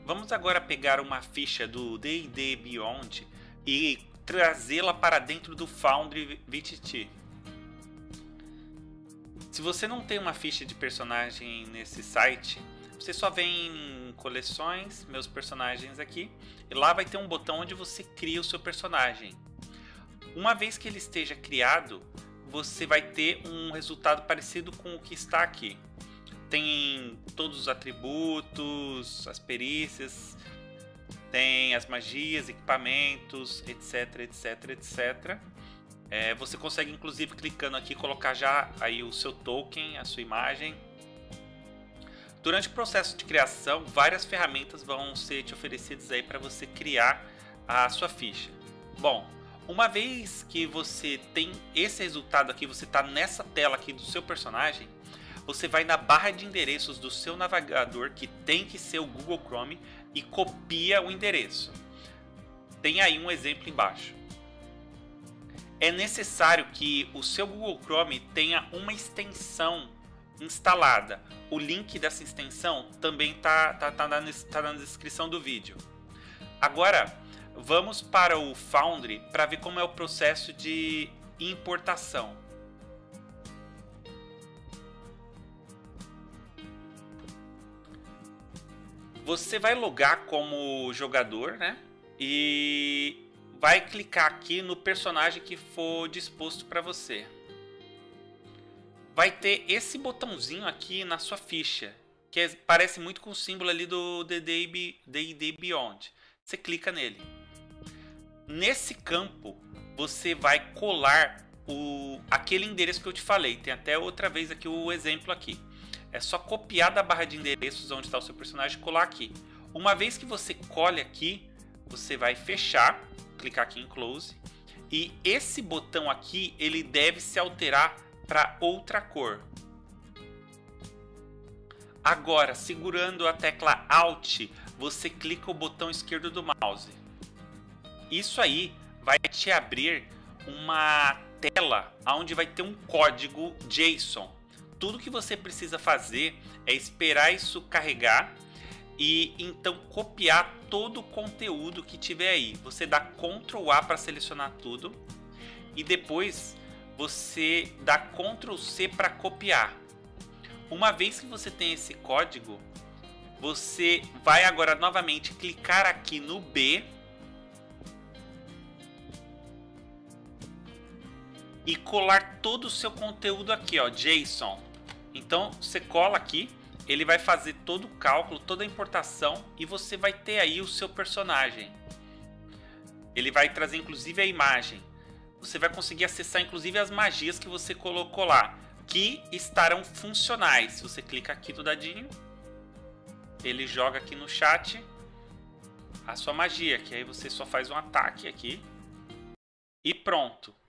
Vamos agora pegar uma ficha do D&D Beyond e trazê-la para dentro do Foundry VTT. Se você não tem uma ficha de personagem nesse site, você só vem em coleções, meus personagens aqui, e lá vai ter um botão onde você cria o seu personagem. Uma vez que ele esteja criado, você vai ter um resultado parecido com o que está aqui. Tem todos os atributos, as perícias, tem as magias, equipamentos, etc, etc, etc. Você consegue, inclusive, clicando aqui, colocar já aí o seu token, a sua imagem. Durante o processo de criação, várias ferramentas vão ser te oferecidas aí para você criar a sua ficha. Bom, uma vez que você tem esse resultado aqui, você está nessa tela aqui do seu personagem, você vai na barra de endereços do seu navegador, que tem que ser o Google Chrome, e copia o endereço. Tem aí um exemplo embaixo. É necessário que o seu Google Chrome tenha uma extensão instalada. O link dessa extensão também está na descrição do vídeo. Agora, vamos para o Foundry para ver como é o processo de importação. Você vai logar como jogador, né? E vai clicar aqui no personagem que for disposto para você. Vai ter esse botãozinho aqui na sua ficha, que parece muito com o símbolo ali do D&D Beyond. Você clica nele. Nesse campo, você vai colar aquele endereço que eu te falei. Tem até outra vez aqui o exemplo aqui. É só copiar da barra de endereços onde está o seu personagem e colar aqui. Uma vez que você colhe aqui, você vai fechar, clicar aqui em Close. E esse botão aqui, ele deve se alterar para outra cor. Agora, segurando a tecla Alt, você clica o botão esquerdo do mouse. Isso aí vai te abrir uma tela onde vai ter um código JSON. Tudo que você precisa fazer é esperar isso carregar e então copiar todo o conteúdo que tiver aí. Você dá Ctrl A para selecionar tudo e depois você dá Ctrl C para copiar. Uma vez que você tem esse código, você vai agora novamente clicar aqui no B e colar todo o seu conteúdo aqui, ó, JSON. Então você cola aqui, ele vai fazer todo o cálculo, toda a importação e você vai ter aí o seu personagem. Ele vai trazer inclusive a imagem. Você vai conseguir acessar inclusive as magias que você colocou lá, que estarão funcionais. Se você clica aqui do dadinho, ele joga aqui no chat a sua magia, que aí você só faz um ataque aqui e pronto.